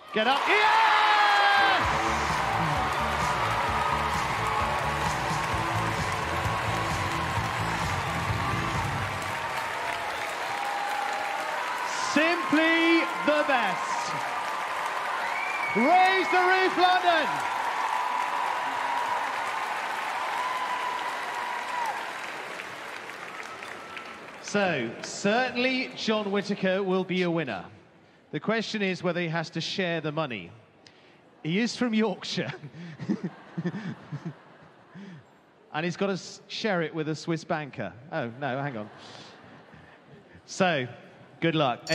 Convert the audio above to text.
Get up. Yes! Simply the best. Raise the roof, London. So, certainly John Whitaker will be a winner. The question is whether he has to share the money. He is from Yorkshire. And he's got to share it with a Swiss banker. Oh, no, hang on. So, good luck.